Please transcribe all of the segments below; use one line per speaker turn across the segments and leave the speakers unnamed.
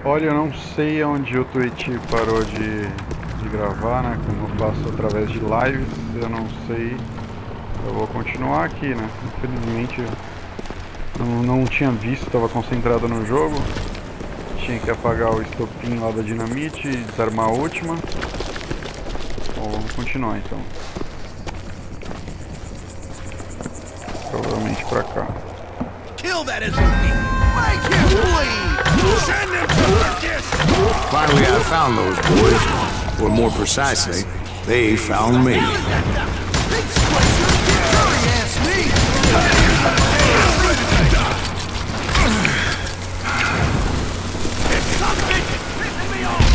Olha, eu não sei onde o Twitch parou de gravar, né? Como eu faço através de lives, eu não sei. Eu vou continuar aqui, né? Infelizmente eu não tinha visto, estava concentrado no jogo. Tinha que apagar o estopim lá da dinamite e desarmar a última. Bom, vamos continuar então. Provavelmente pra cá.
Kill that SOB! Make him bleed! Send him to perdition!
Finally, I found those boys. Or more precisely, they found me.
Big squazer! Curry asked me! Stop bitching! Pissing me off!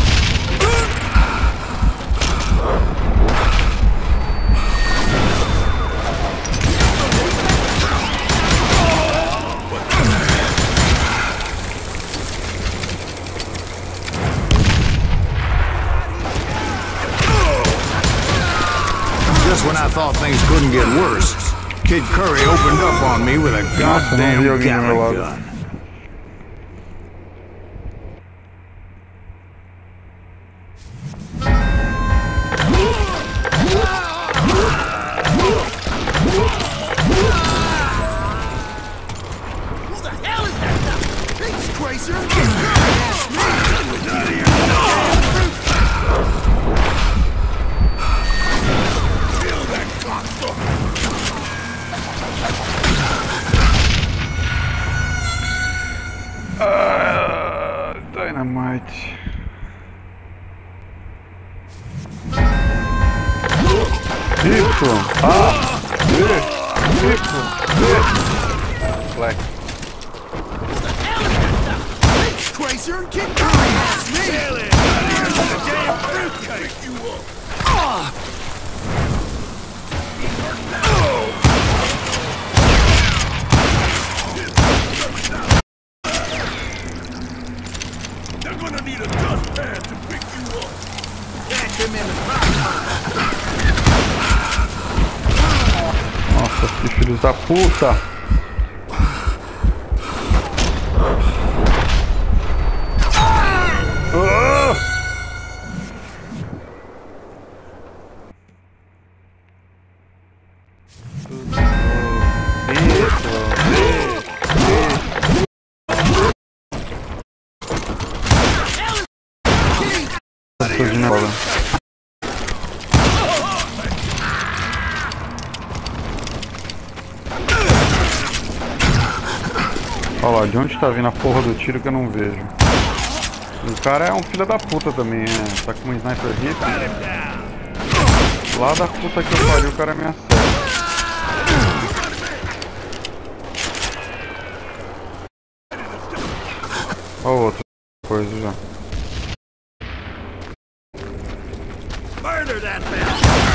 Just when I thought things couldn't get worse, Kid Curry opened up on me with a goddamn Gatling gun.
Who the hell is that stuff? Big squazer! Curry asked me! Kill that cocksucker!
Dynamite. Isso! Black.
Big squazer! Kid Curry asked me! Kill it! The damn fruitcake you up! They're gonna need a dustpan to pick you up! Catch him in the
Nossa, que filhos da puta! Tô de bola. Olha lá, de onde tá vindo a porra do tiro que eu não vejo. O cara é um filho da puta também, tá com um sniper hit. Lá da puta que eu pariu, o cara me acerta. Olha outra coisa já.
Murder that man!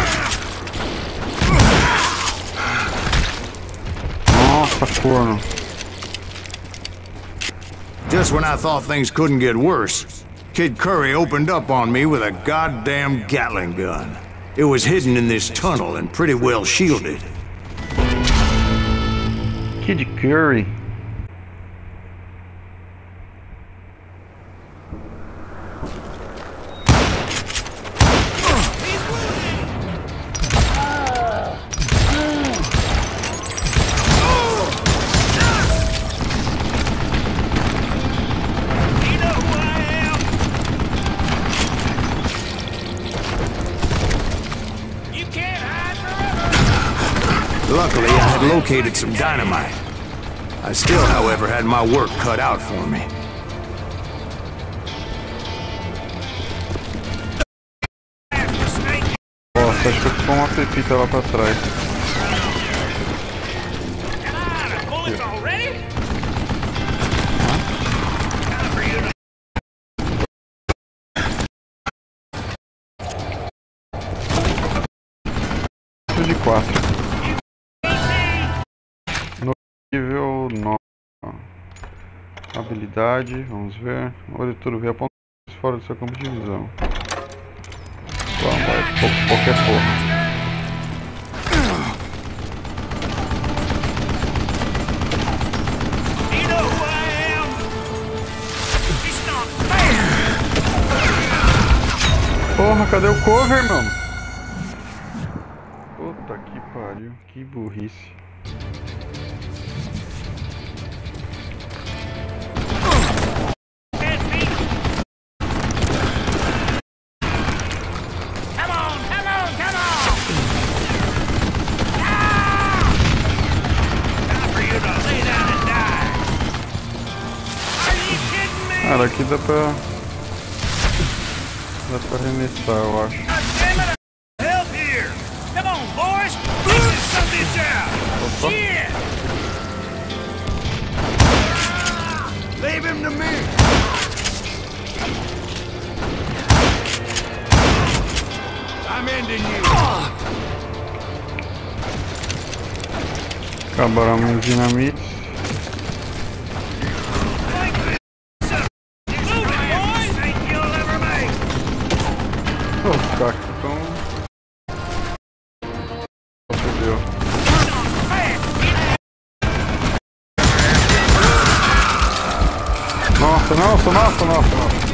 Nossa, corno.
Just when I thought things couldn't get worse, Kid Curry opened up on me with a goddamn Gatling gun. It was hidden in this tunnel and pretty well shielded.
Kid Curry.
Luckily, I had located some dynamite. I still, however, had my work cut out for me.
Nossa, acho que ficou uma pepita lá pra trás. De 4. No nível 9. Habilidade, vamos ver. Olha tudo, vê a ponta fora do seu campo de visão. Vai, qualquer porra. Porra, cadê o cover, mano? Puta que pariu, que burrice. Cara, aqui dá pra arremessar, eu acho. Opa.
Leave him to me. I'm ending you.
Acabaram meus dinamites. Os cactos estão... Fudeu. Nossa, nossa, nossa, nossa, nossa.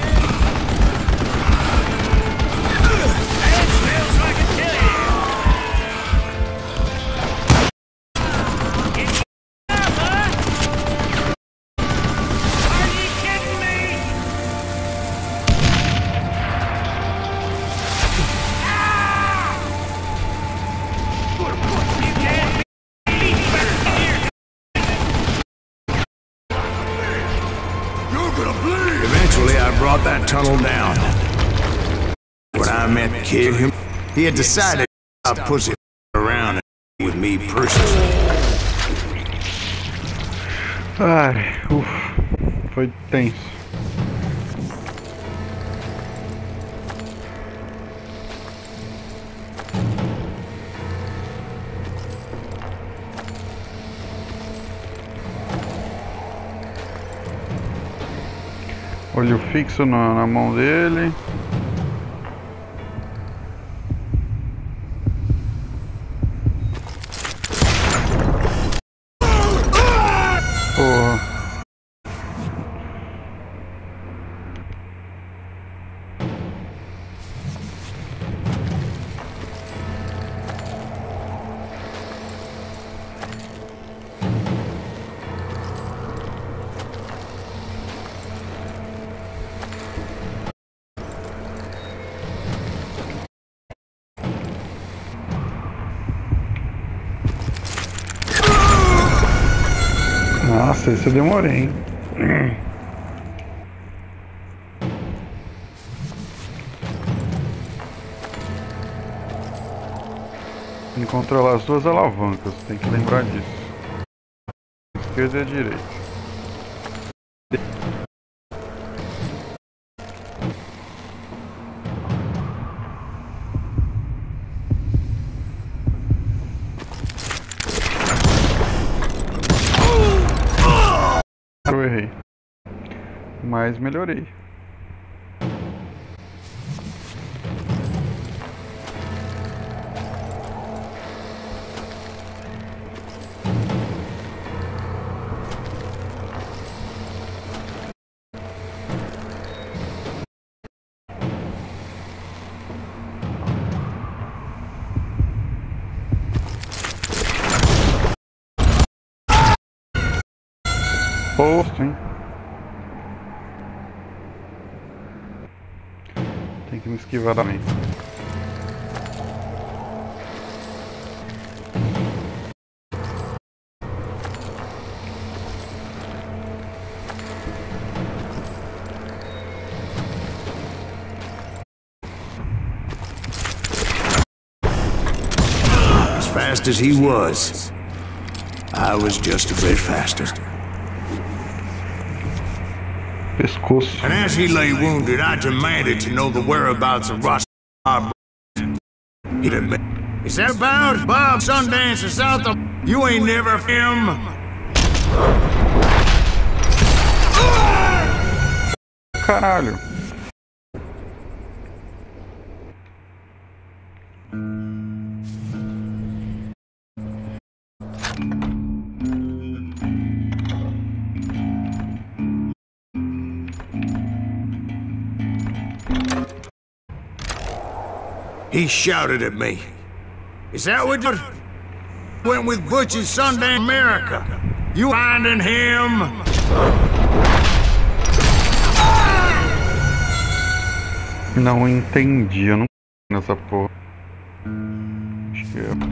Eventually, I brought that tunnel down. When I met Kid, he had decided to stop pussy around with me personally.
Ai, foi tenso. Olho fixo na mão dele. Porra. Nossa, esse eu demorei, hein? Tem que controlar as duas alavancas, tem que lembrar disso. Esquerda e a direita. Eu errei, mas melhorei. Posto, hein? Tem que me esquivar também.
As fast as he was, I was just a bit faster.
Pescoço.
And as he lay wounded, I demanded to know the whereabouts of Ross. He'd admit. Is that about Bob Sundance is south of... You ain't never him.
Caralho.
He shouted at me. Is that what you went with Butch's Sunday America? You finding him?
Não entendi, eu não nessa porra. Acho que é.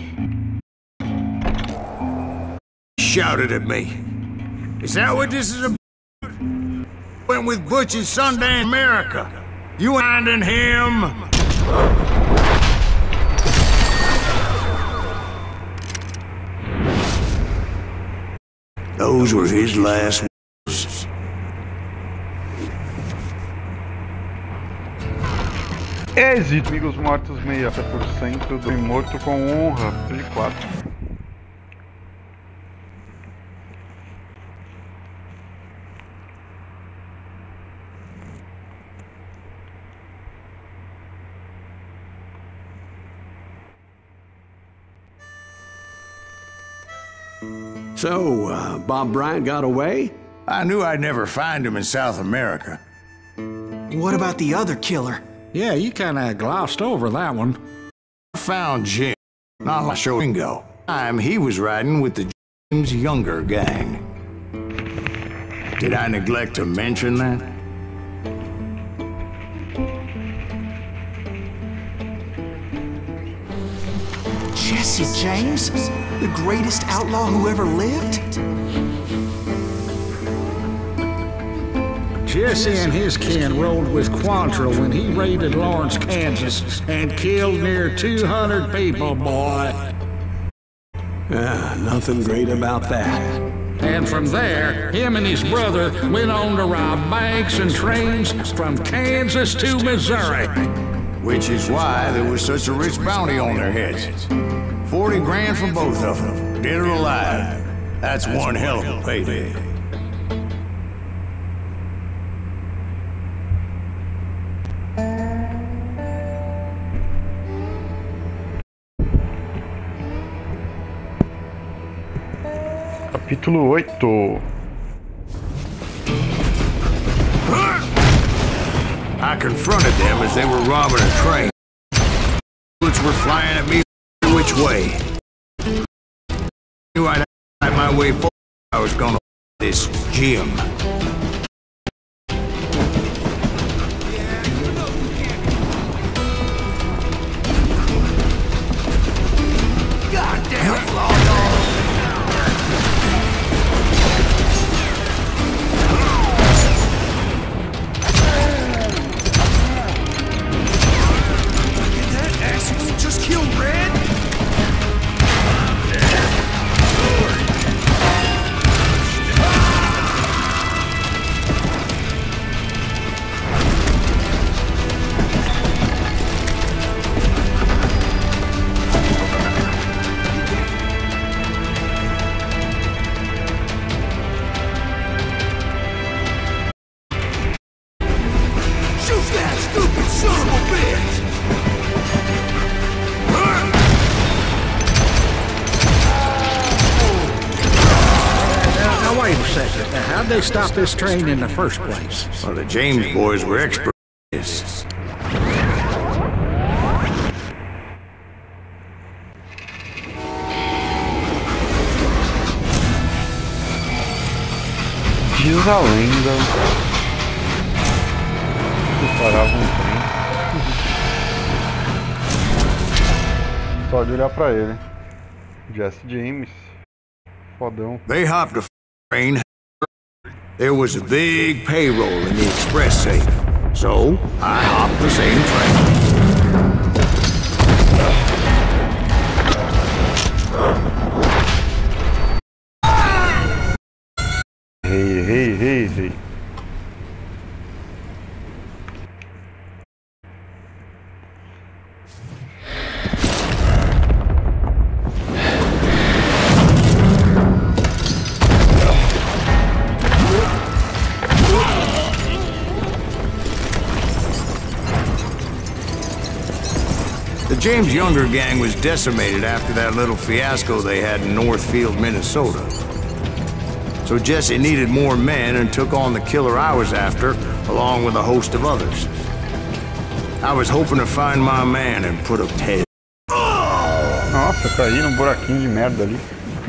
Shouted at me. Is that what this is about? Went with Butch's Sunday America. You finding him? Those were his last words.
Êxito, amigos mortos, 60% do morto com honra, de 4.
So, Bob Bryant got away?
I knew I'd never find him in South America.
What about the other killer?
Yeah, you kinda glossed over that one.
I found Jim, not like Ringo. He was riding with the James Younger gang. Did I neglect to mention that?
Jesse James? The greatest outlaw who ever lived?
Jesse and his kin rode with Quantrill when he raided Lawrence, Kansas, and killed near 200 people, boy.
Nothing great about that.
And from there, him and his brother went on to rob banks and trains from Kansas to Missouri.
Which is why there was such a rich bounty on their heads. 40 grand for both of them, dead or alive. That's one hell of a payday.
Capítulo 8.
I confronted them as they were robbing a train. Bullets were flying at me which way. Knew I'd find my way forward. I was gonna this Jim.
Goddamn law dog! Just killed Red? Shoot that stupid son of a bitch!
Now wait a second. How'd they stop this train in the first place?
Well, the James boys were experts at this.
Diz a lenda que parava um trem. Só de olhar pra ele. Jesse James. Fodão.
They hopped a train. There was a big payroll in the express safe. So, I hopped the same train.
Hey.
The James Younger gang was decimated after that little fiasco they had in Northfield, Minnesota. So Jesse needed more men and took on the killer I was after, along with a host of others. I was hoping to find my man and put a head.
Nossa, caí num buraquinho de merda ali.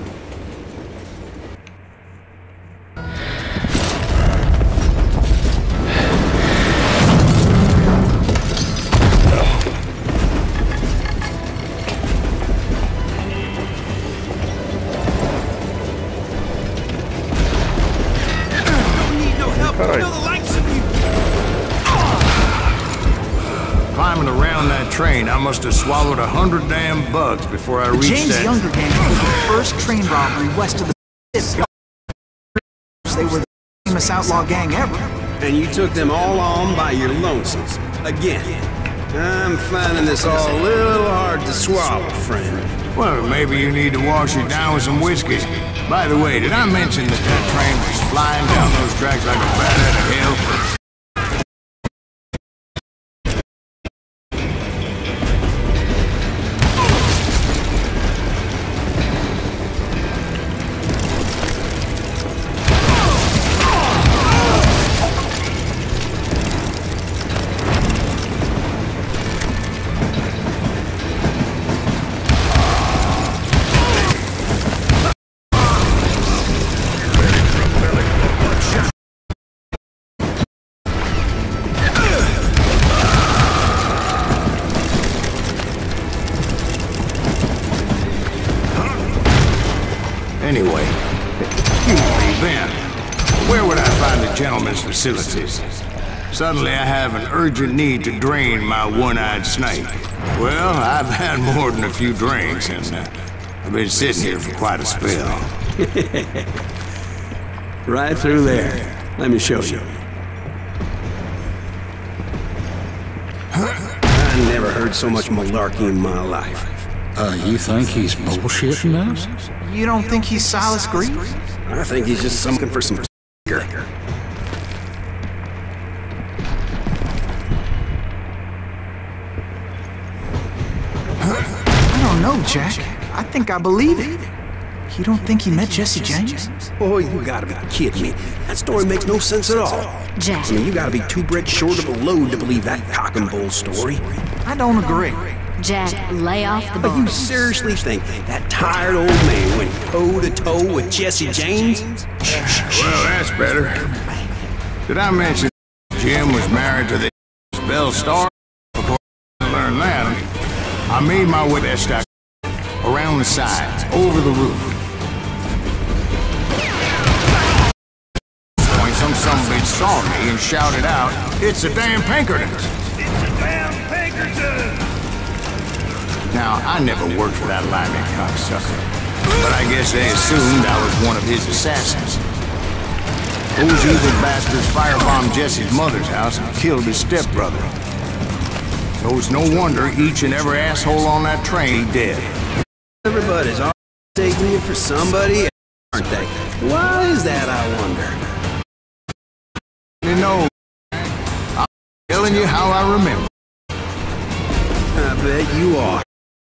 Climbing around that train, I must have swallowed 100 damn bugs before I reached
James
that.
Younger gang was the first train robbery west of the Mississippi. They were the famous outlaw gang ever.
And you took them all on by your lonesome. Again. I'm finding this all a little hard to swallow, friend.
Well, maybe you need to wash it down with some whiskey. By the way, did I mention that that train was flying down those tracks like a bat out of hell? Anyway, where you been? Where would I find the gentleman's facilities? Suddenly I have an urgent need to drain my one-eyed snake. Well, I've had more than a few drinks, and I've been sitting here for quite a spell.
Right through there. Let me show you. I never heard so much malarkey in my life.
You think he's bullshitting us?
You don't think he's Silas Greaves?
I think he's just looking for some s***er.
I don't know, Jack. I think I believe it. You don't think he met Jesse James?
Oh, you gotta be kidding me. That story makes no sense at all.
Jack.
I mean, you gotta be two breads short of a load to believe that cock and bull story.
I don't agree.
Jack, lay off the
But you
bars.
seriously think that tired old man went toe-to-toe with Jesse James?
Well, that's better. Did I mention Jim was married to the Belle Star? Before I learned that, I made my way that stack around the sides, over the roof. When some bitch saw me and shouted out, "It's the damn Pinkertons!"
It's a damn Pinkerton!
Now, I never worked for that limey cocksucker, but I guess they assumed I was one of his assassins. Those evil bastards firebombed Jesse's mother's house and killed his stepbrother. So it's no wonder each and every asshole on that train dead.
Everybody's always taking you for somebody, aren't they? Why is that, I wonder?
You know, I'm telling you how I remember.
I bet you are.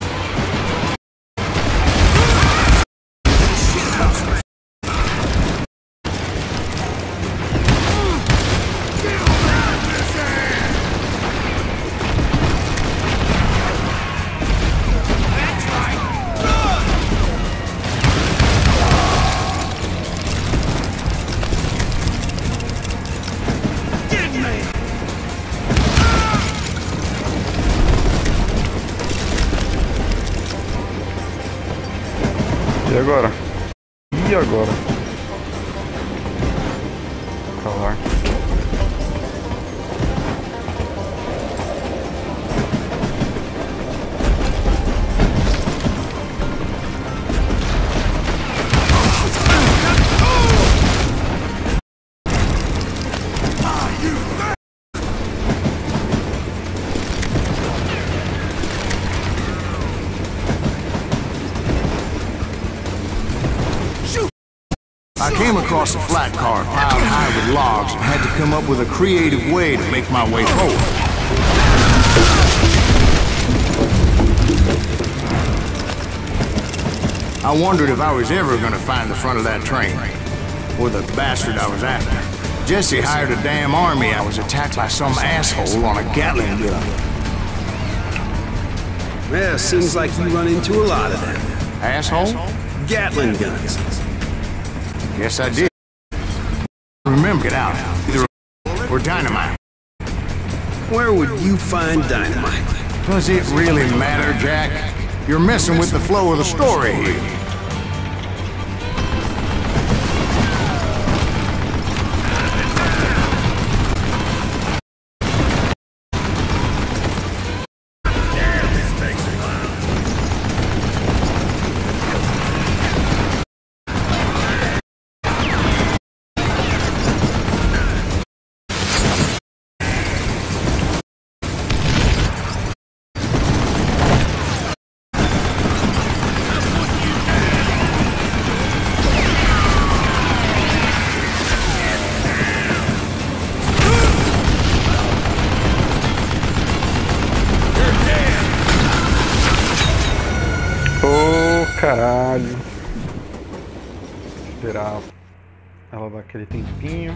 E agora? E agora? Calar.
I came across a flat car piled high with logs and had to come up with a creative way to make my way forward. I wondered if I was ever going to find the front of that train, or the bastard I was after. Jesse hired a damn army. I was attacked by some asshole on a Gatling gun.
Yeah, seems like you run into a lot of them.
Asshole?
Gatling guns.
Guess I did. Remember, get out. Either or dynamite.
Where would you find dynamite?
Does it really matter, Jack? You're messing with the flow of the story here.
Caralho. Esperar ela dar aquele tempinho.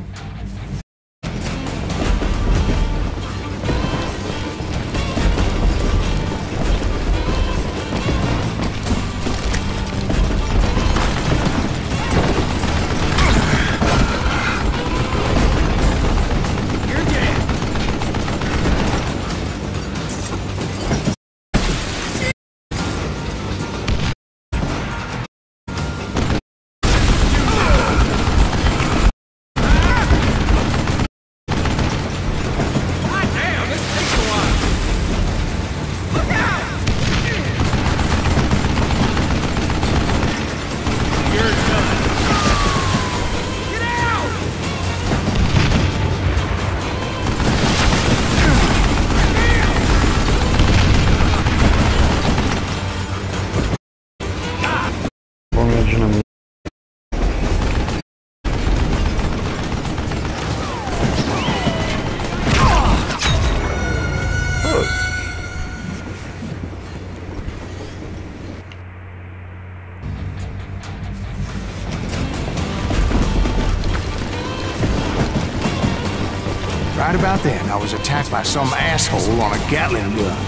Right about then, I was attacked by some asshole on a Gatling gun.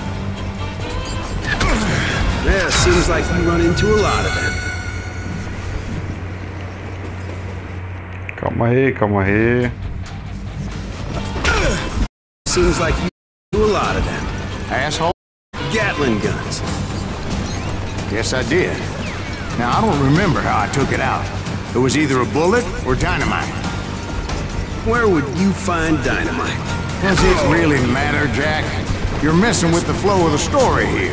Yeah, seems like you run into a lot of them.
Calma aí, calma aí.
Seems like you do a lot of them.
Asshole?
Gatling guns.
Yes, I did. Now, I don't remember how I took it out. It was either a bullet or dynamite.
Where would you find dynamite?
Does it really matter, Jack? You're messing with the flow of the story here.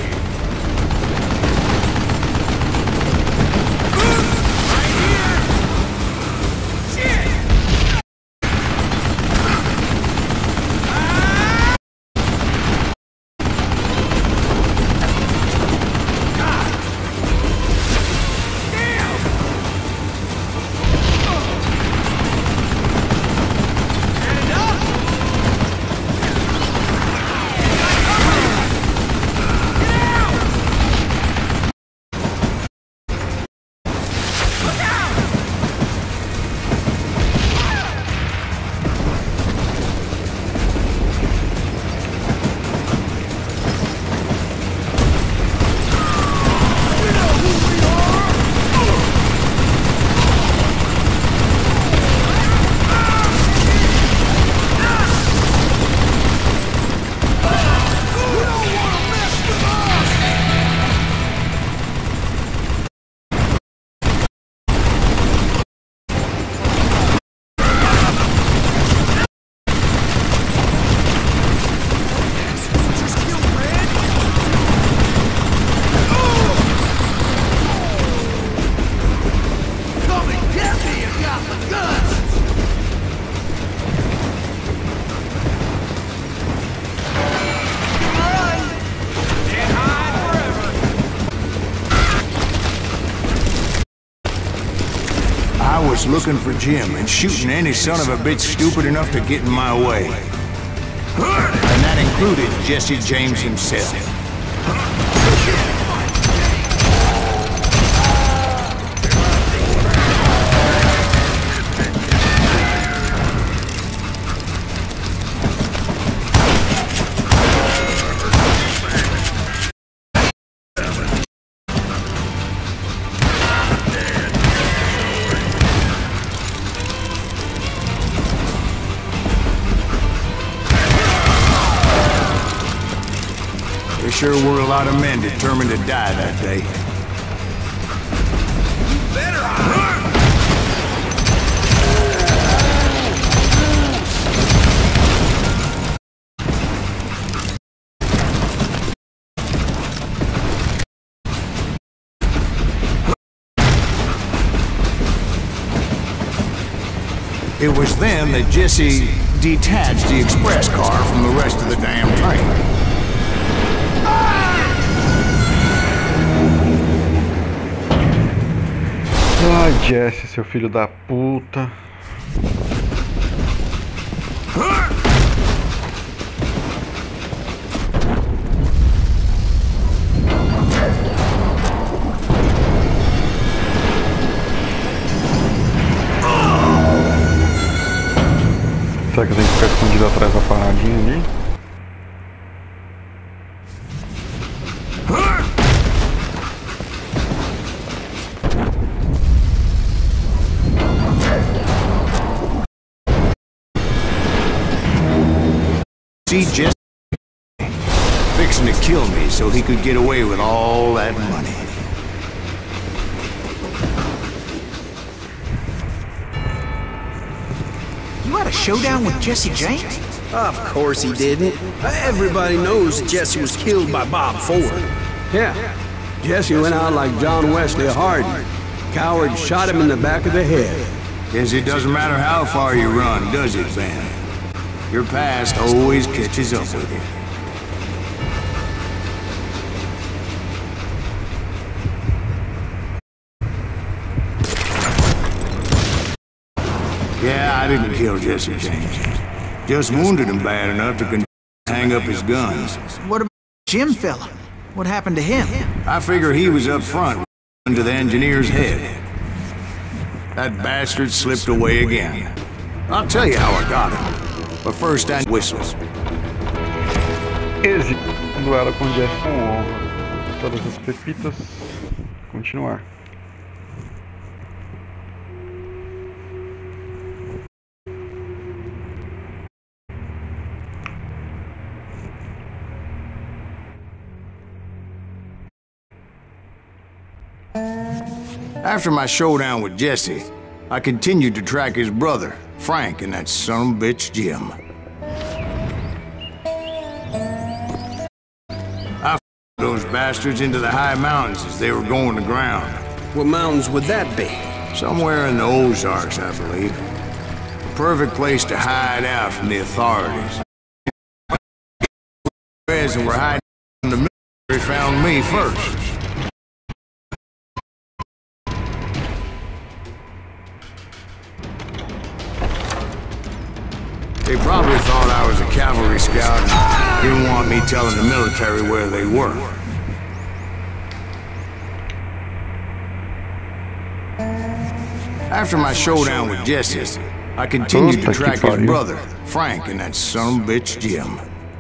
I was looking for Jim and shooting any son of a bitch stupid enough to get in my way. And that included Jesse James himself. There sure were a lot of men determined to die that day.
Better run!
It was then that Jesse detached the express car from the rest of the damn train.
Ai, Jesse, seu filho da puta. Será que eu tenho que ficar escondido atrás da paradinha ali?
See Jesse fixing to kill me so he could get away with all that money.
You had a showdown with Jesse James?
Of course he didn't. Everybody knows that Jesse was killed by Bob Ford.
Yeah. Jesse went out like John Wesley Hardin. Coward shot him in the back of the head.
Guess it doesn't matter how far you run, does it, Ben? Your past always catches up with you. Yeah, I didn't kill Jesse James. Just wounded him bad enough to hang up his guns.
What about Jim fella? What happened to him?
I figure he was up front into the engineer's head. That bastard slipped away again. I'll tell you how I got him. But first I whistle.
Esse duelo com Jesse com honra. Todas as pepitas. Continuar.
After my showdown with Jesse, I continued to track his brother, Frank, and that son of a bitch, Jim. I f***ed those bastards into the high mountains as they were going to ground.
What mountains would that be?
Somewhere in the Ozarks, I believe. The perfect place to hide out from the authorities. Whereas they were hiding in the military found me first. They probably thought I was a cavalry scout and didn't want me telling the military where they were. After my showdown with Jesse, I continued to track his brother, Frank, and that son of a bitch, Jim.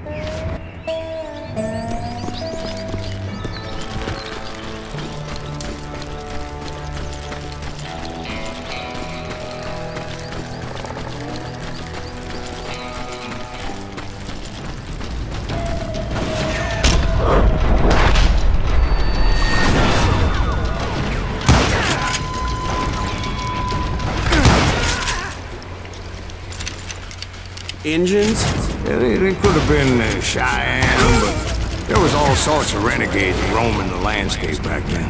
Engines?
Yeah, they could have been Cheyenne, but there was all sorts of renegades roaming the landscape back then.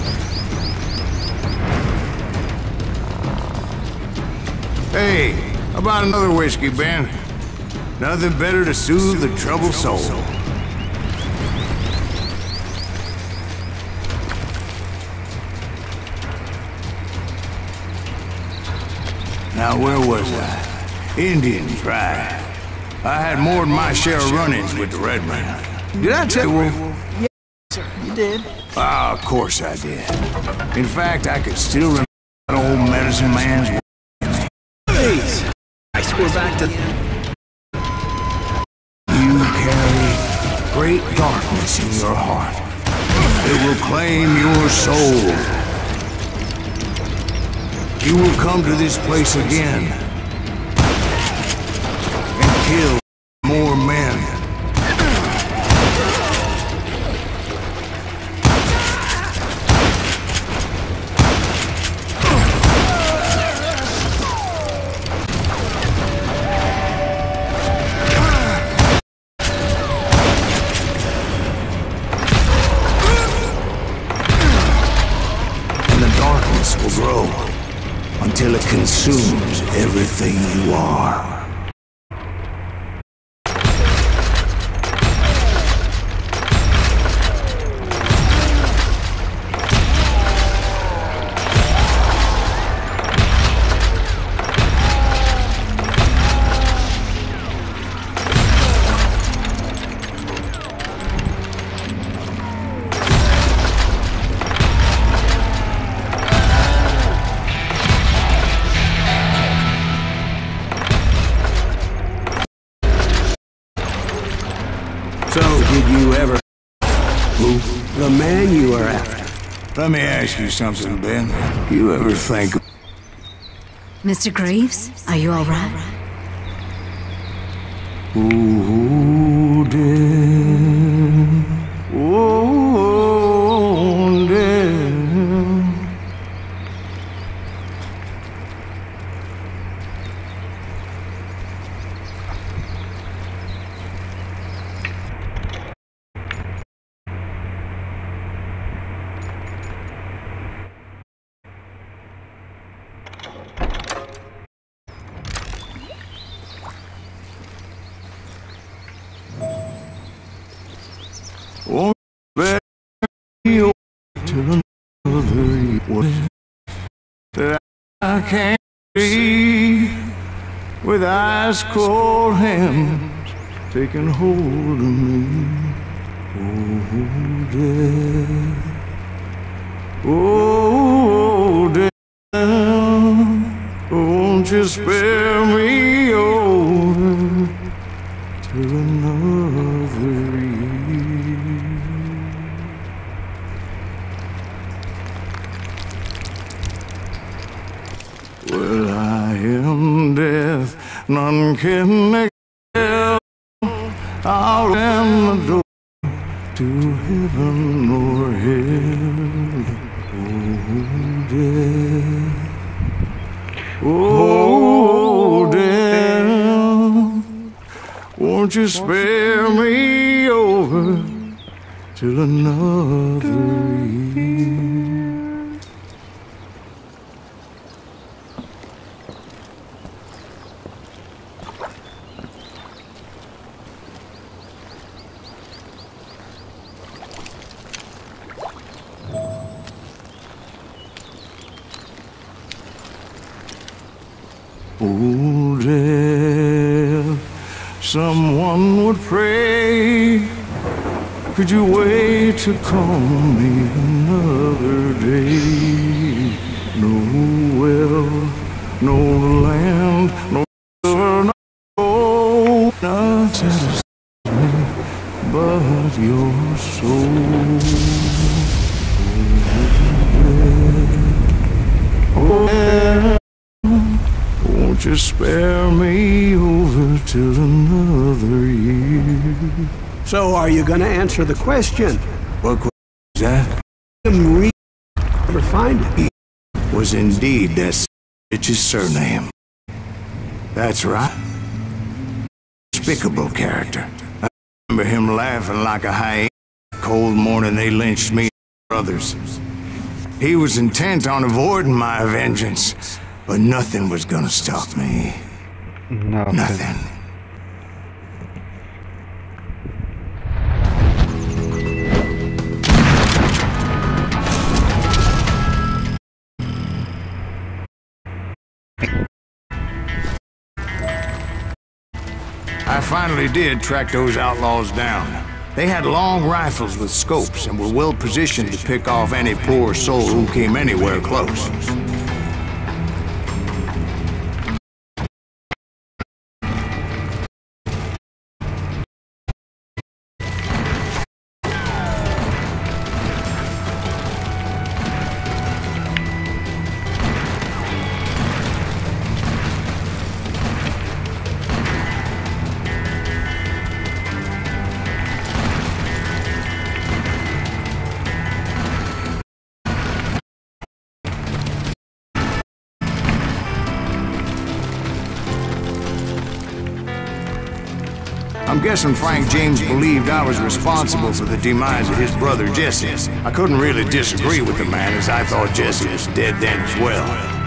Hey, about another whiskey, Ben? Nothing better to soothe the troubled soul. Now, where was I? Indians, right. I had more than my share of run-ins with the Red Man. Did I tell you, Wolf?
Yes, sir. You did.
Ah, of course I did. In fact, I could still remember that old medicine man's...
Please. We're back to...
You carry great darkness in your heart. It will claim your soul. You will come to this place again and kill more men. Will grow until it consumes everything you are.
So, did you ever... Who? The man you are after.
Let me ask you something, Ben. You ever think...
Mr. Greaves, are you all right?
Ooh, dear. Ooh, dear. Won't bet you till another way that I can't see with ice cold hands taking hold of me. Oh, dear, won't you spare me over till another year? Well, I am death, none can excel. I'll am the door to heaven or hell. Oh, death, oh, death, won't you spare me over till another year? Oh, death, someone would pray. Could you wait to call me another day? No well, no land, no river, no nothing satisfies me but your soul. Oh, death, won't you spare me over till another year?
So, are you gonna answer the question?
What question is that?
Never find it.
He was indeed that bitch's surname. That's right. Despicable character. I remember him laughing like a hyena the cold morning they lynched me and others. He was intent on avoiding my vengeance, but nothing was gonna stop me.
Nothing.
I finally did track those outlaws down. They had long rifles with scopes and were well positioned to pick off any poor soul who came anywhere close. I'm guessing Frank James believed I was responsible for the demise of his brother Jesse. I couldn't really disagree with the man, as I thought Jesse was dead then as well.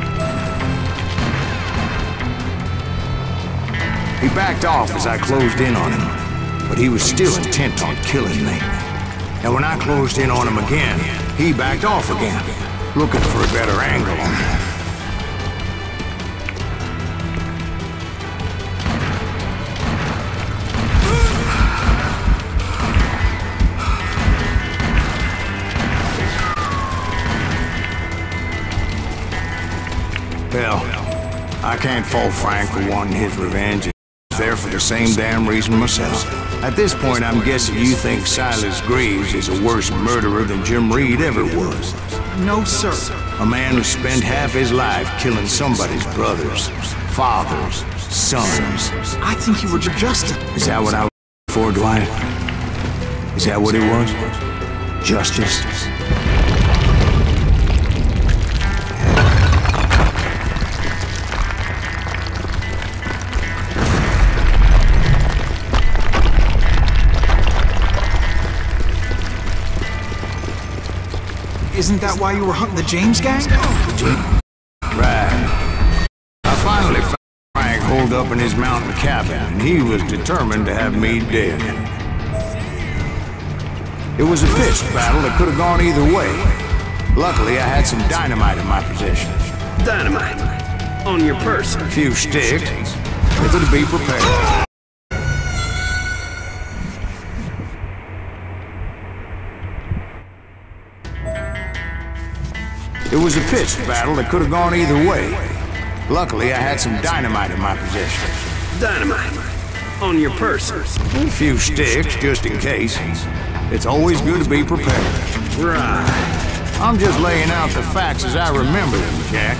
He backed off as I closed in on him, but he was still intent on killing me. And when I closed in on him again, he backed off again, looking for a better angle on me. Well, I can't fault Frank for wanting his revenge. He's there for the same damn reason myself. At this point, I'm guessing you think Silas Greaves is a worse murderer than Jim Reed ever was.
No, sir.
A man who spent half his life killing somebody's brothers, fathers, sons.
I think you were justice.
Is that what I was for, Dwight? Is that what it was? Justice?
Isn't that why you were hunting the James gang?
Right. I finally found Frank holed up in his mountain cabin, and he was determined to have me dead. It was a pitched battle that could have gone either way. Luckily, I had some dynamite in my possession.
Dynamite? On your person?
A few sticks. It'll be prepared. It was a pitched battle that could have gone either way. Luckily, I had some dynamite in my possession.
Dynamite? On your person?
A few sticks, just in case. It's always good to be prepared.
Right.
I'm just laying out the facts as I remember them, Jack.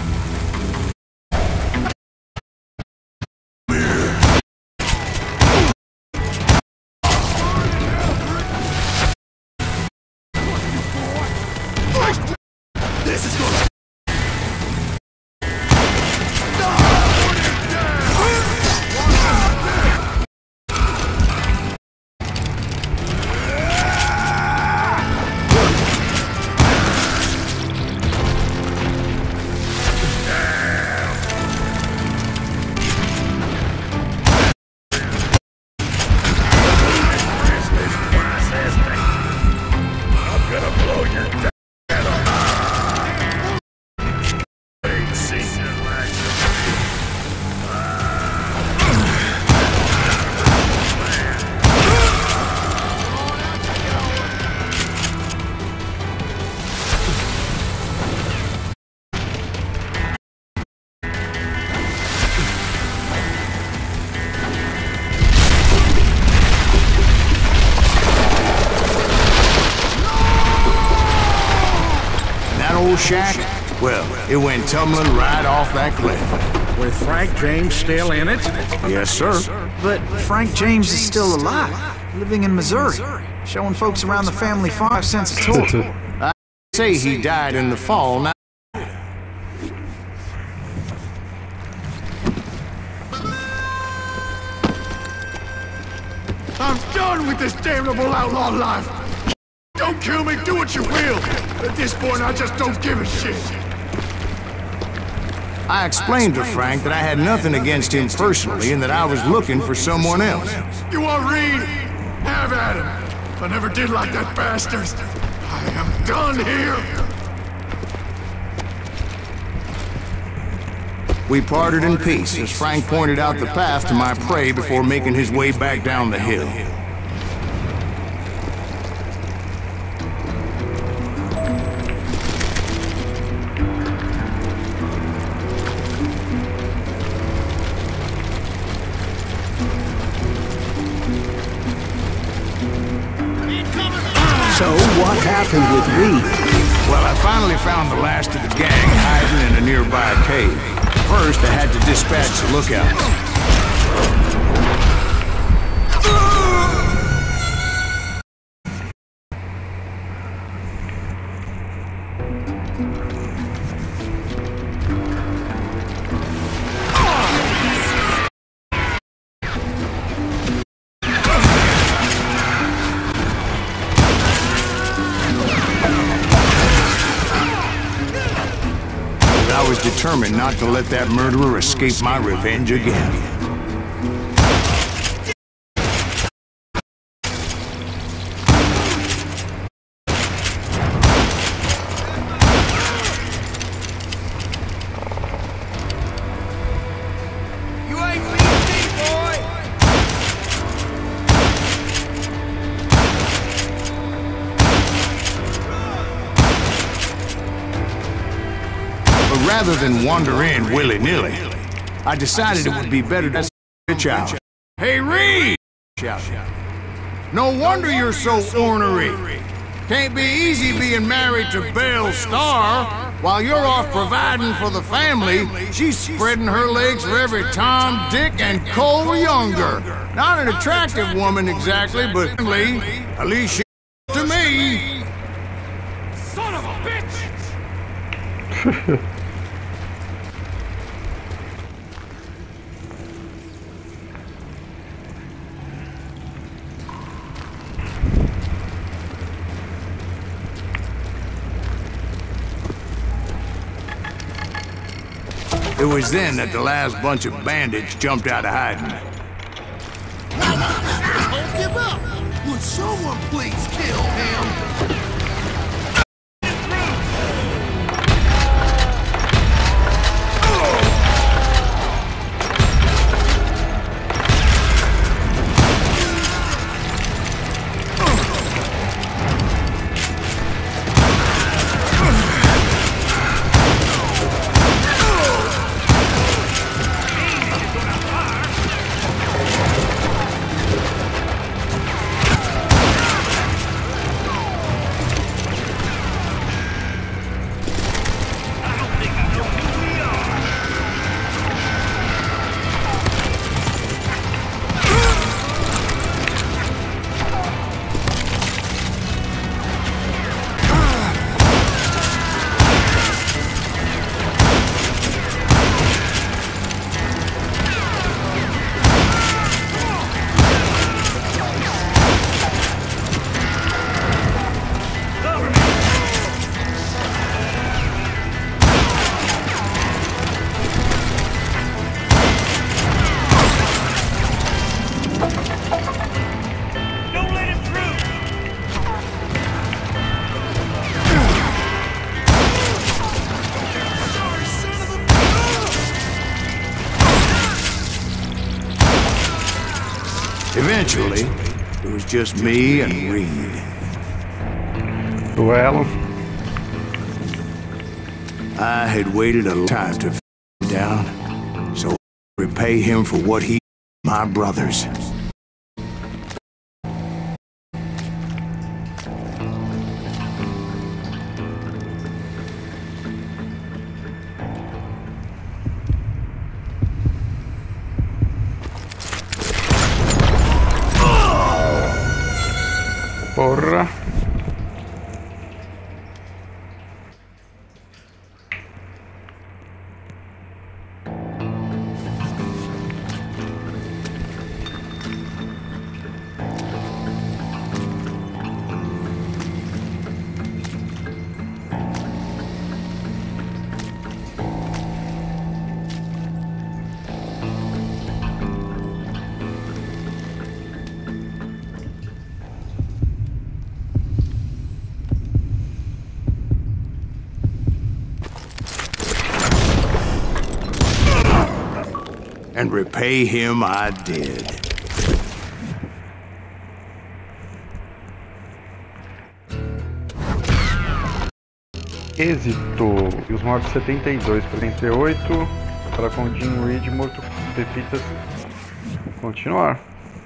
Shack? Well, it went tumbling right off that cliff.
With Frank James still in it?
Yes, sir.
But Frank James is still alive, living in Missouri, showing folks around the family 5 cents a tour.
I say he died in the fall. Now
I'm done with this damnable outlaw life! Don't kill me, do what you will! At this point, I just don't give a shit!
I explained to Frank that I had nothing against him personally and that I was looking for someone else.
You want Reed? Have at him. I never did like that bastard. I am done here.
We parted in peace as Frank pointed out the path to my prey before making his way back down the hill.
So, what happened with Reed?
Well, I finally found the last of the gang hiding in a nearby cave. First, I had to dispatch the lookout. I was determined not to let that murderer escape my revenge again.
You ain't beating me, boy.
But rather than wander in willy-nilly, I decided it would be better to bitch out. Hey, Reed! No wonder you're so ornery. Can't be easy being married to Belle Starr. While you're off providing for the family, she's spreading her legs for every Tom, Dick, and Cole Younger. Not an attractive woman exactly, but at least she to me.
Son of a bitch!
It was then that the last bunch of bandits jumped out of hiding.
Don't give up! Would someone please kill him?
Eventually, it was just me and Reed.
Duelo.
I had waited a long time to f him down, so I repay him for what he my brothers.
Porra.
and repay him I did.
Êxito. E os mortos 72 para 38. Para com Jim Reed morto com pepitas. Continuar.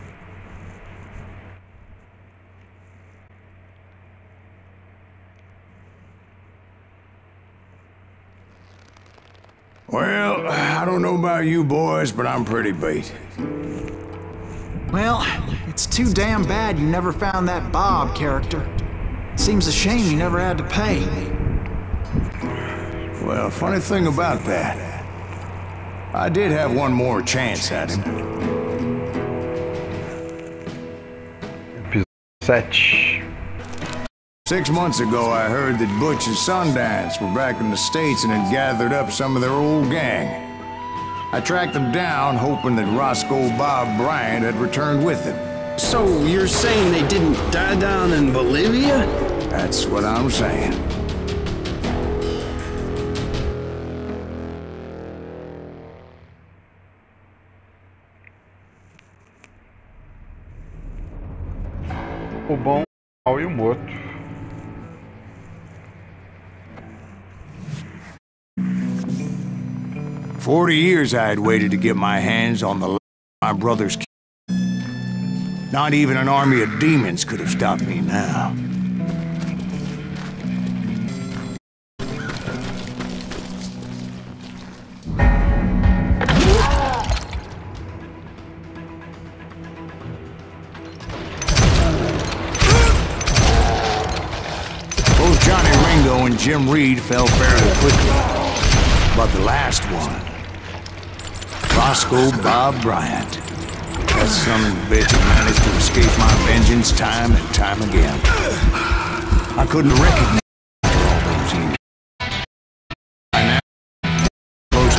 Well, I don't know about you boys, but I'm pretty beat.
Well, it's too damn bad you never found that Bob character. Seems a shame you never had to pay.
Well, funny thing about that, I did have one more chance at him.
Episódio 7.
6 months ago, I heard that Butch and Sundance were back in the States and had gathered up some of their old gang. I tracked them down, hoping that Roscoe Bob Bryant had returned with them.
So you're saying they didn't die down in Bolivia?
That's what I'm saying.
O bom, o mal e o morto.
For 40 years I had waited to get my hands on the my brother's kid. Not even an army of demons could have stopped me now. Both Johnny Ringo and Jim Reed fell fairly quickly. But the last one, Roscoe Bob Bryant. That son of a bitch had managed to escape my vengeance time and time again. I couldn't recognize all those years. I now close.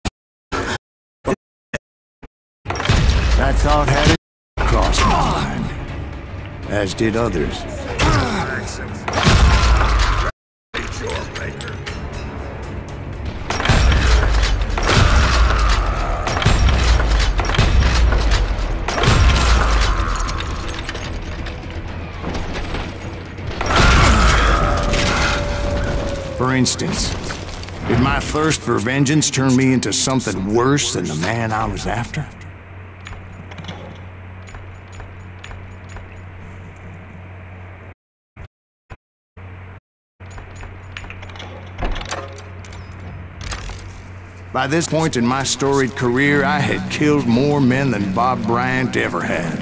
That thought had it crossed my mind, as did others. For instance, did my thirst for vengeance turn me into something worse than the man I was after? By this point in my storied career, I had killed more men than Bob Bryant ever had.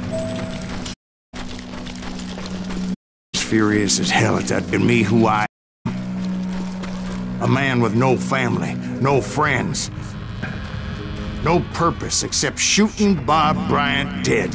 As furious as hell at that in me who I a man with no family, no friends, no purpose except shooting Bob Bryant dead.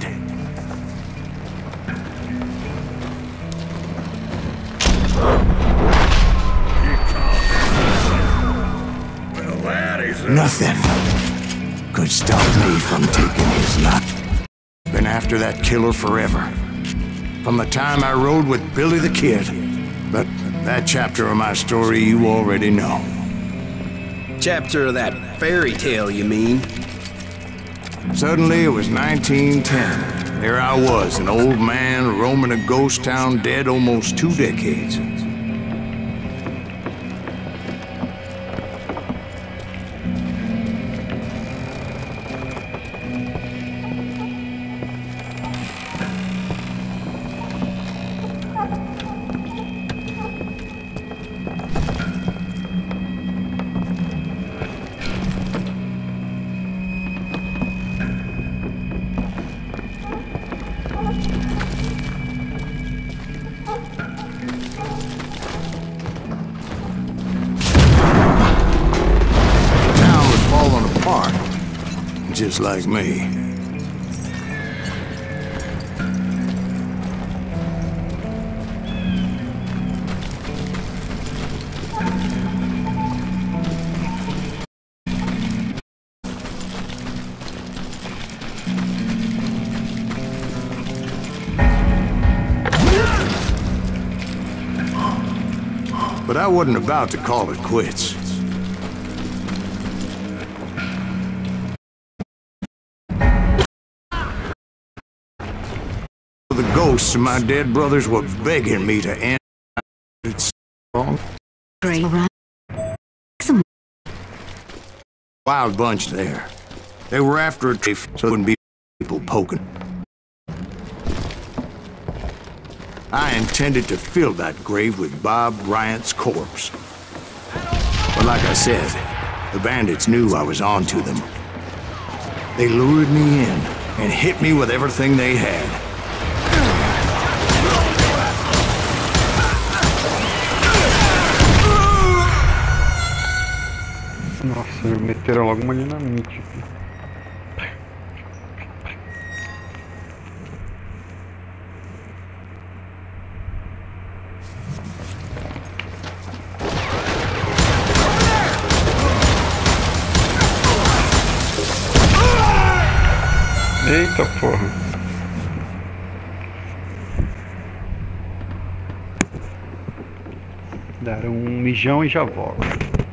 Nothing could stop me from taking his life. Been after that killer forever. From the time I rode with Billy the Kid. But that chapter of my story you already know.
Chapter of that fairy tale, you mean?
Suddenly it was 1910. There I was, an old man roaming a ghost town dead almost 2 decades. Just like me. But I wasn't about to call it quits. ghosts of my dead brothers were begging me to end its song.
Great, right? Some
Wild bunch there. They were after a tree, so there wouldn't be people poking. I intended to fill that grave with Bob Bryant's corpse. But like I said, the bandits knew I was on to them. They lured me in and hit me with everything they had.
Nossa, meteram logo uma dinamite aqui. Eita porra. Dar mijão e já volto.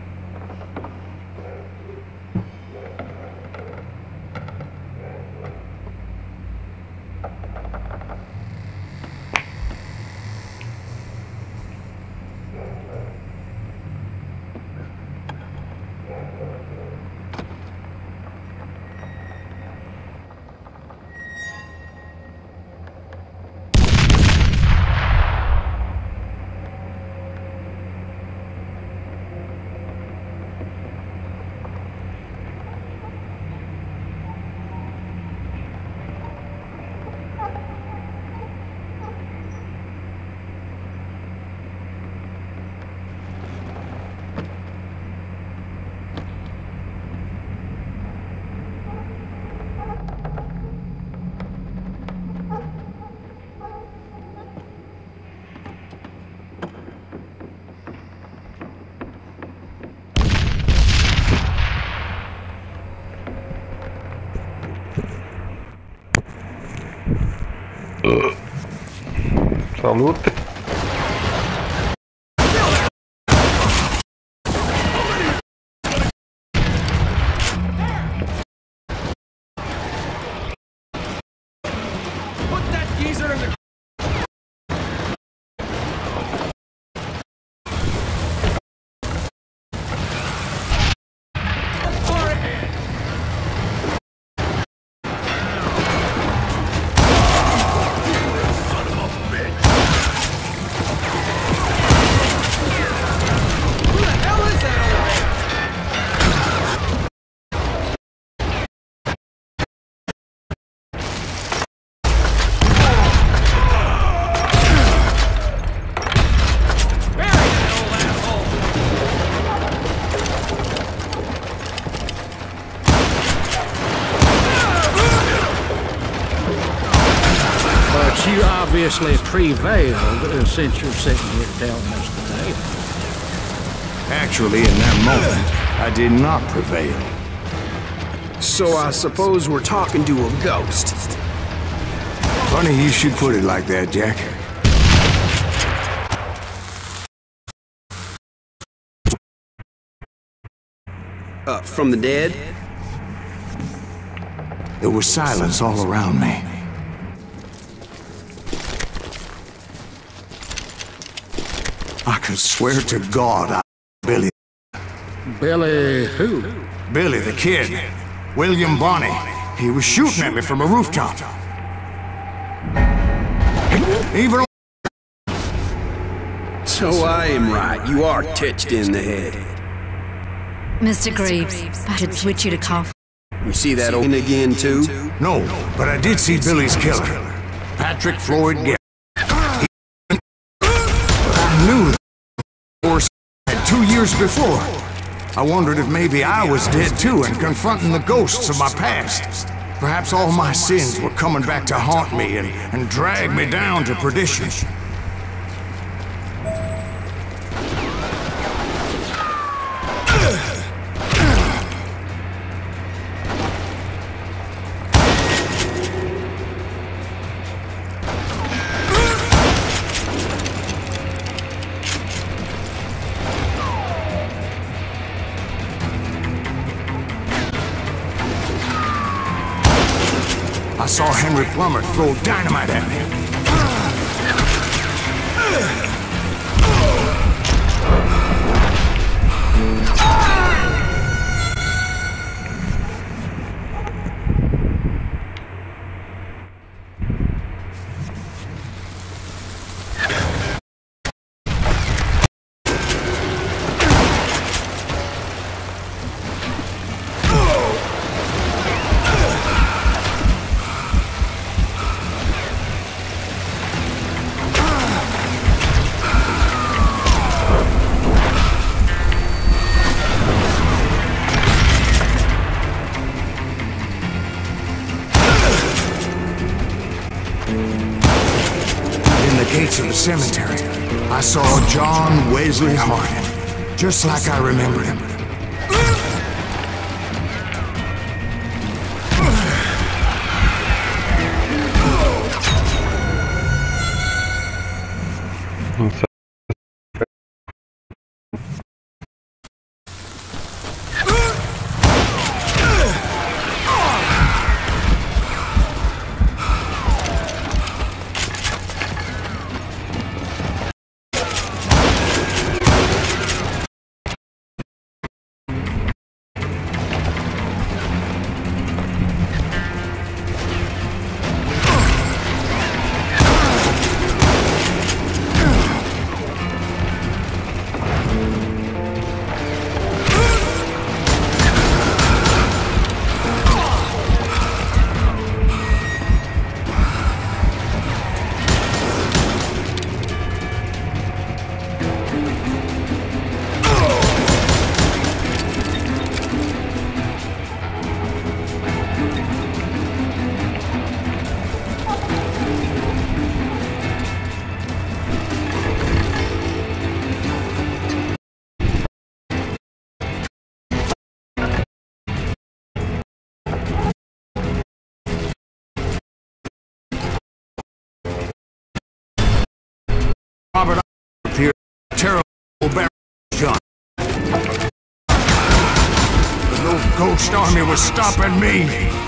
Salute.
Put that geezer in the...
You obviously prevailed since you're sitting here telling us today.
Actually, in that moment, I did not prevail.
So I suppose we're talking to a ghost.
Funny you should put it like that, Jack.
Up from the dead?
There was silence all around me. I could swear to God I Billy.
Billy who?
Billy the Kid. William Bonney. He was shooting at me from a rooftop. Even
So I am right. You are titched in the head.
Mr. Graves, I should switch you to coffee.
You see that old again, too?
No, but I did see Billy's killer. Patrick Floyd Garrett. I knew the horse had 2 years before. I wondered if maybe I was dead too and confronting the ghosts of my past. Perhaps all my sins were coming back to haunt me and drag me down to perdition. I saw Henry Plummer throw dynamite at me. Gates of the cemetery, I saw John Wesley Hardin, just like I remembered him. Robert here, terrible Baron John. The little ghost army was stopping me.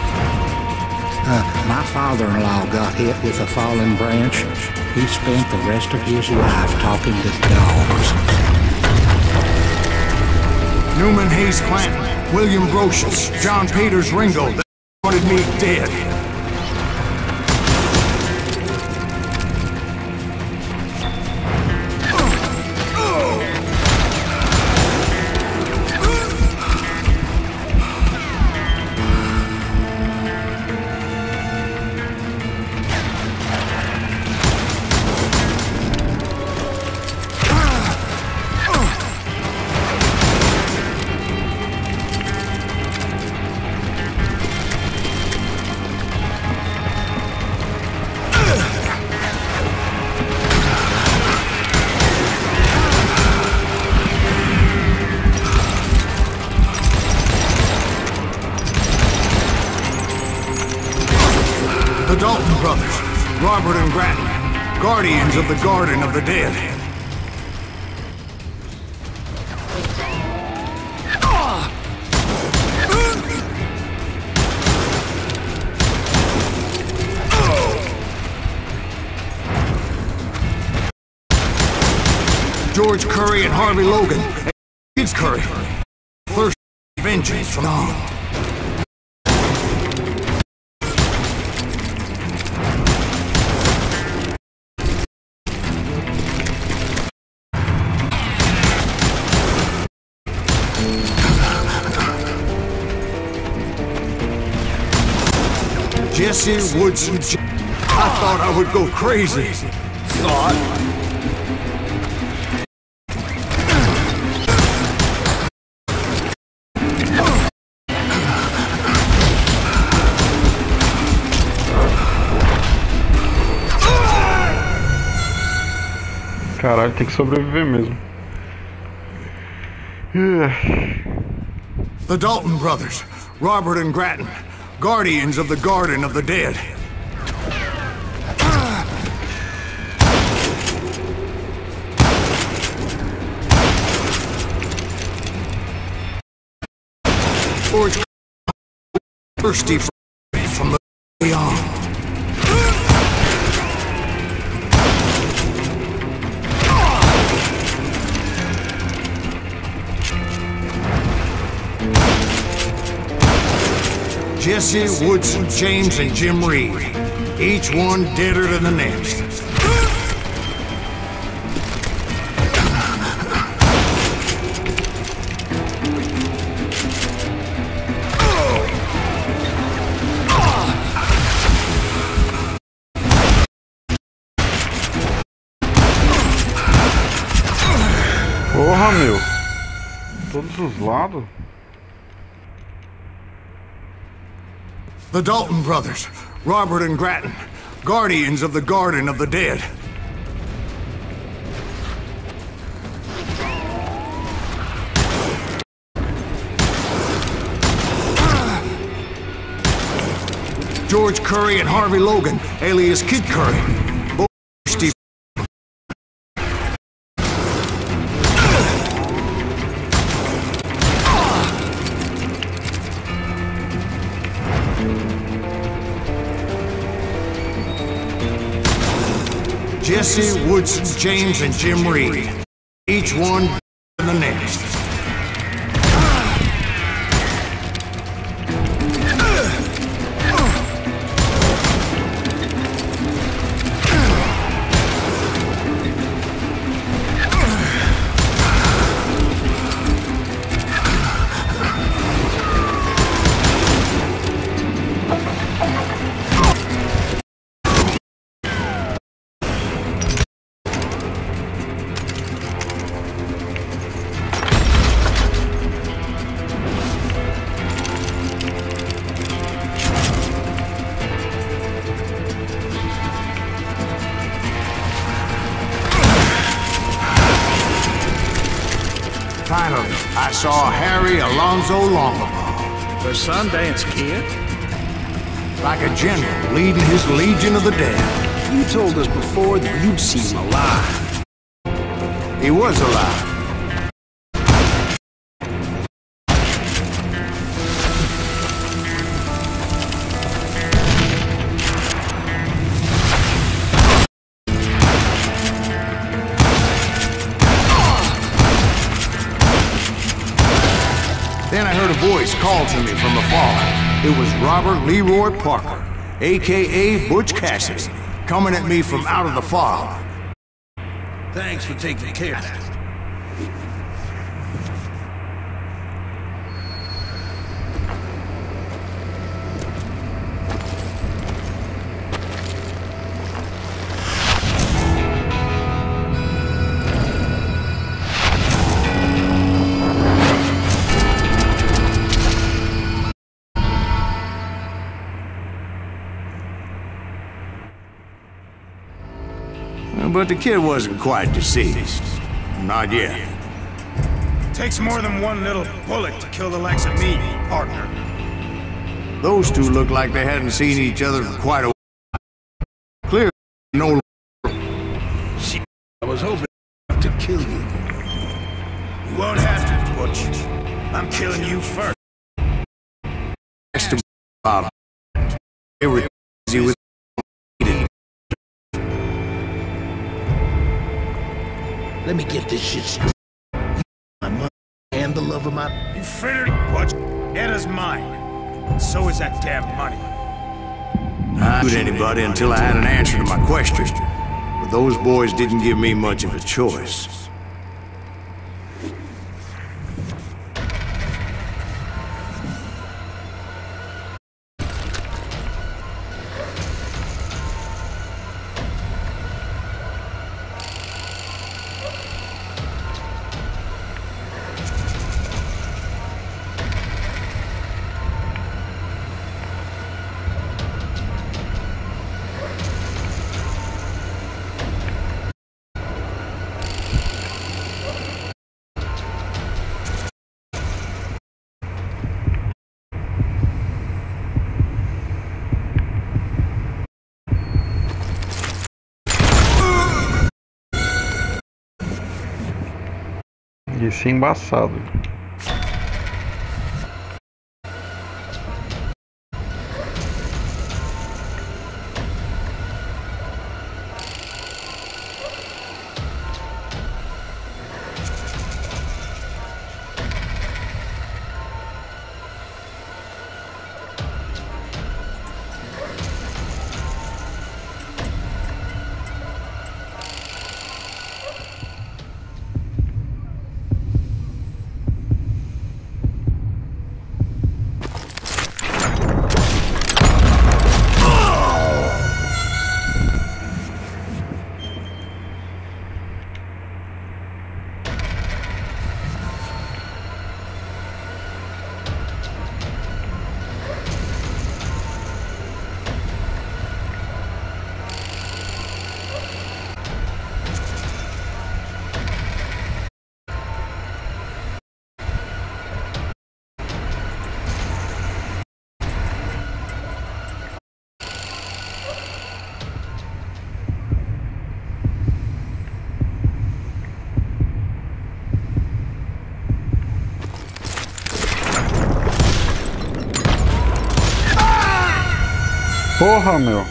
My father-in-law got hit with a fallen branch. He spent the rest of his life talking to dogs.
Newman Hayes Clanton, William Brocious, John Peters Ringo, they wanted me dead. The Dalton brothers, Robert and Grattan, guardians of the Garden of the Dead. George Curry and Harvey Logan, kids Curry, thirst vengeance from all. Jesse Woodson. I thought I would go crazy.
Caralho, tem que sobreviver mesmo.
The Dalton brothers, Robert and Grattan, guardians of the Garden of the Dead. George, thirsty from the beyond. Jesse, Woodson, James, and Jim Reed. Each one deader than the next.
Porra, meu. Todos os lados.
The Dalton brothers, Robert and Grattan, guardians of the Garden of the Dead. George Curry and Harvey Logan, alias Kid Curry. Both Steve. Jesse, Woodson, James, and Jim Reed. Each one than the next. Finally, I saw Harry Alonzo Longabaugh.
The Sundance Kid?
Like a general leading his legion of the dead.
You told us before that you'd seen him alive.
He was alive. Then I heard a voice call to me from afar. It was Robert Leroy Parker, a.k.a. Butch Cassidy, coming at me from out of the fog.
Thanks for taking care of that.
But the kid wasn't quite deceased. Not yet.
Takes more than one little bullet to kill the likes of me, partner.
Those two looked like they hadn't seen each other for quite a while. Clearly, no.
Shit, I was hoping to kill you. You won't have to, Butch. I'm killing you first.
Bob. They were busy with.
Let me get this shit straight. My money and the love of my...
You frittered, Butch. Anna's mine. And so is that damn money.
I didn't shoot anybody until I had an answer to my question. But those boys didn't give me much of a choice.
Isso é embaçado. Porra, meu.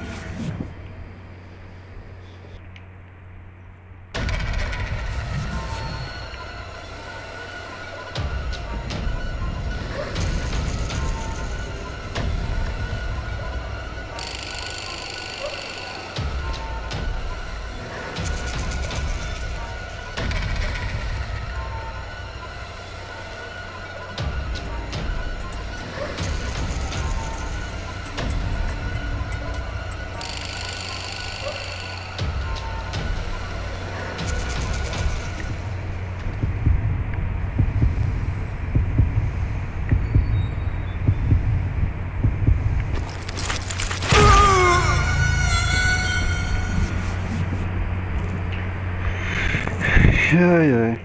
Ai, ai.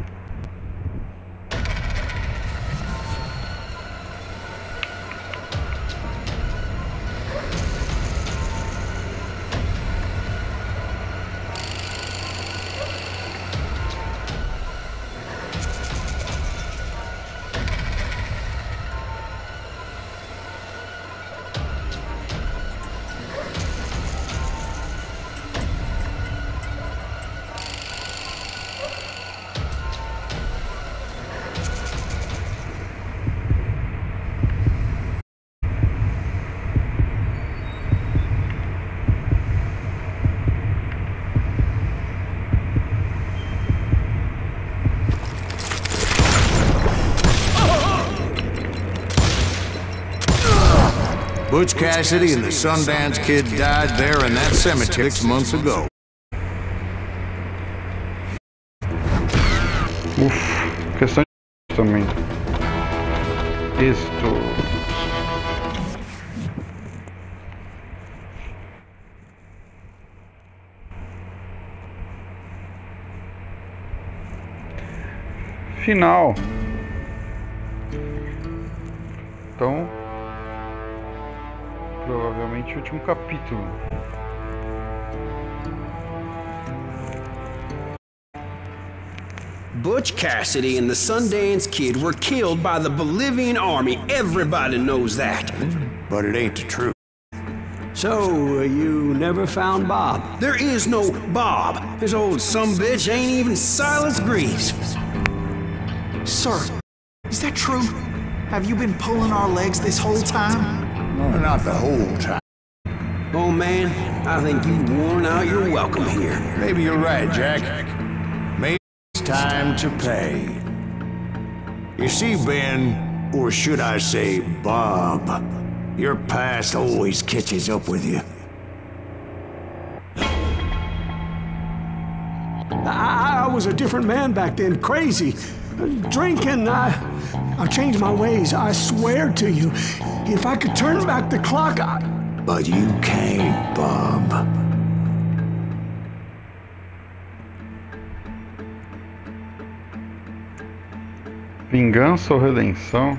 Butch Cassidy and the Sundance Kid died there in that cemetery 6 months ago.
Questão de também. Isto. Final. Então, provavelmente o último capítulo.
Butch Cassidy and the Sundance Kid were killed by the Bolivian army. Everybody knows that.
But it ain't the truth.
So, you never found Bob?
There is no Bob. This old sumbitch ain't even Silas Greaves.
Sir, is that true? Have you been pulling our legs this whole time?
Well, not the whole time.
Oh man, I think you've worn out your welcome here.
Maybe you're right, Jack. Maybe it's time to pay. You see, Ben, or should I say Bob, your past always catches up with you.
I was a different man back then, crazy. Drinking, I've changed my ways, I swear to you. If I could turn back the clock,
But you can't, Bob.
Vingança ou redenção?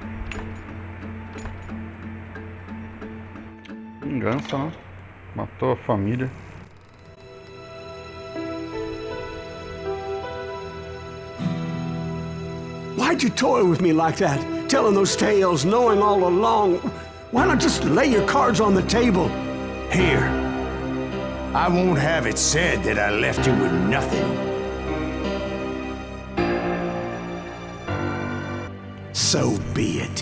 Vingança, né? Matou a família.
Why'd you toy with me like that? Telling those tales, knowing all along. Why not just lay your cards on the table?
Here. I won't have it said that I left you with nothing.
So be it.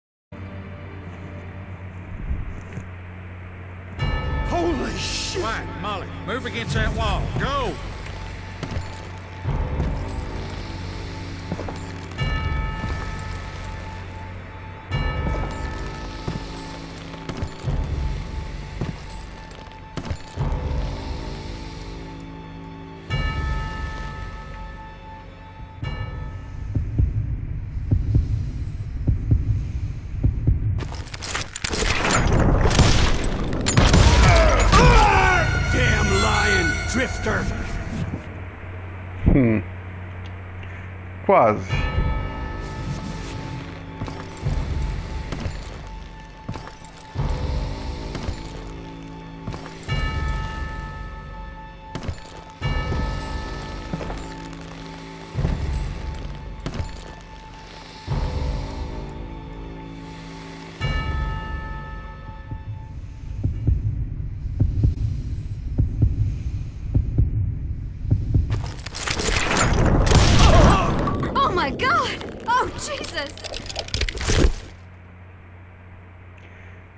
Holy shit! Quiet, Molly. Move against that wall. Go!
Drifter.
Quase.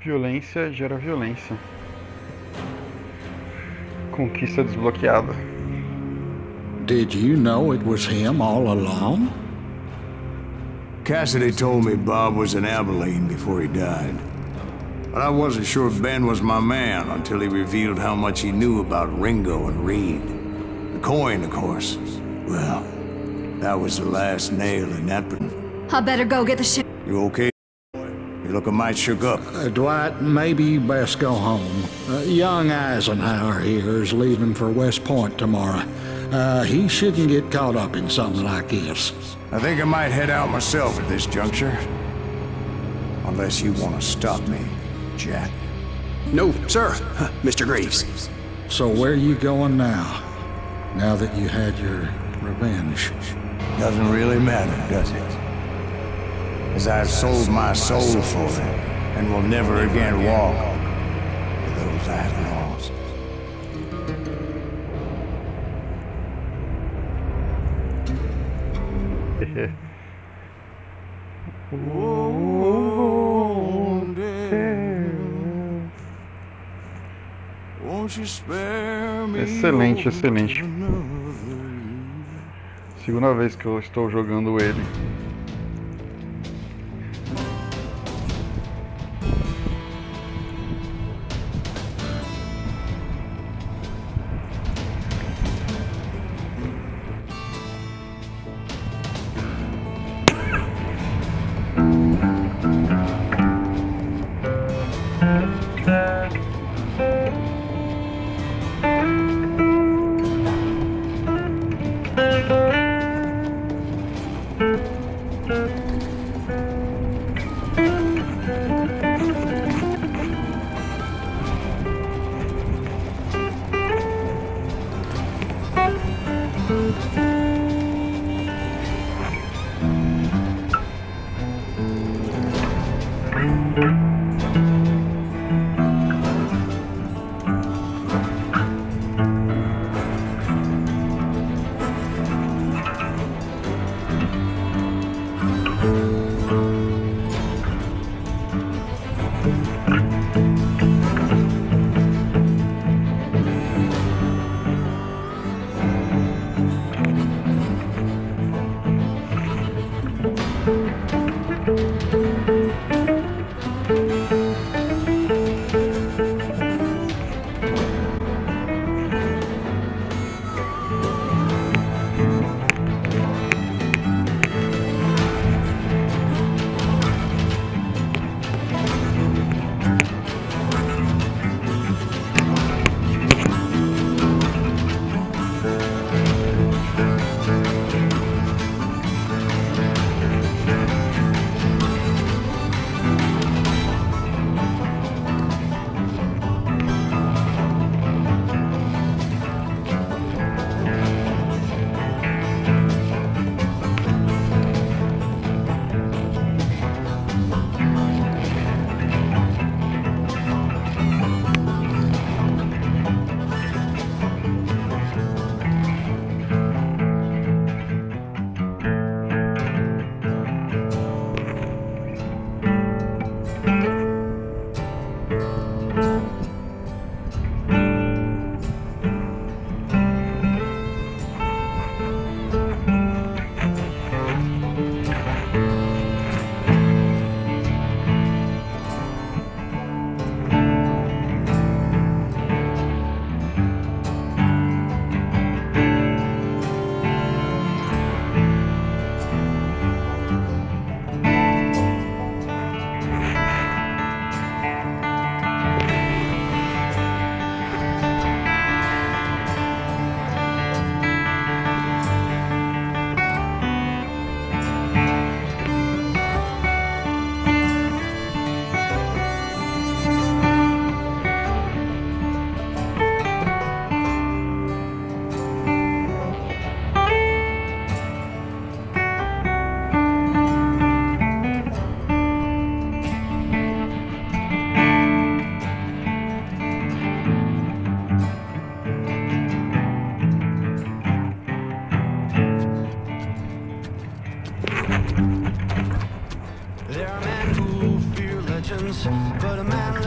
Violência gera violência. Conquista desbloqueada.
Did you know it was him all along?
Cassidy told me Bob was in Abilene before he died. But I wasn't sure Ben was my man until he revealed how much he knew about Ringo and Reed. The coin, of course. Well, that was the last nail in that.
I better go get the ship.
You okay? You look a mite shook up.
Dwight, maybe you best go home. Young Eisenhower here is leaving for West Point tomorrow. He shouldn't get caught up in something like this.
I think I might head out myself at this juncture. Unless you want to stop me, Jack.
No, sir, Mr. Graves.
So where are you going now? Now that you had your revenge?
Doesn't really matter, does it? As I've sold my soul for it, and will never again walk with those I have lost.
Excelente, excelente. Segunda vez que eu estou jogando ele.
There are men who fear legends, but a man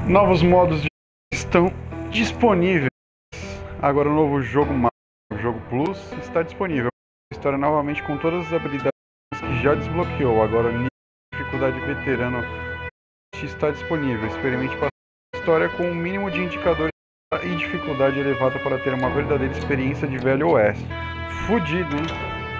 Novos modos estão disponíveis. Agora o novo jogo o jogo Plus está disponível. A história novamente com todas as habilidades que já desbloqueou. Agora o nível de dificuldade veterano está disponível. Experimente passar a história com um mínimo de indicadores e dificuldade elevada para ter uma verdadeira experiência de Velho Oeste. Fudido, hein?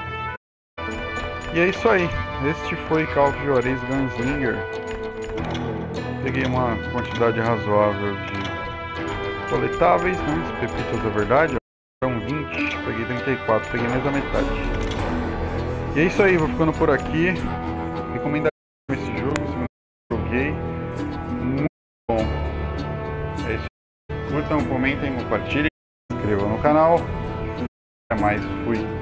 E é isso aí. Este foi Call of Juarez Gunslinger. Peguei uma quantidade razoável de coletáveis, né? Pepitas da verdade. São 20, peguei 34, peguei mais da metade. E é isso aí, vou ficando por aqui. Recomendo esse jogo, se não joguei. Muito bom. É isso. Curtam, comentem, compartilhem, se inscrevam no canal. Até mais, fui.